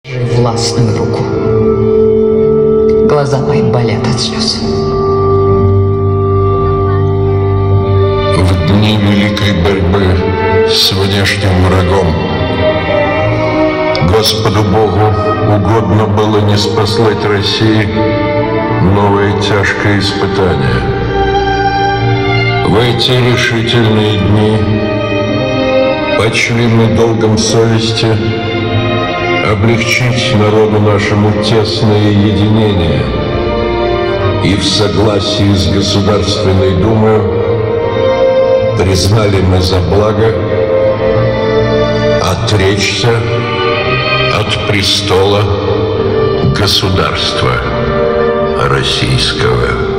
Властную руку. Глаза мои болят от слез. В дни великой борьбы с внешним врагом Господу Богу угодно было не спаслать России новое тяжкое испытание. В эти решительные дни почли мы долгом совести облегчить народу нашему тесное единение и в согласии с Государственной Думой признали мы за благо отречься от престола государства российского.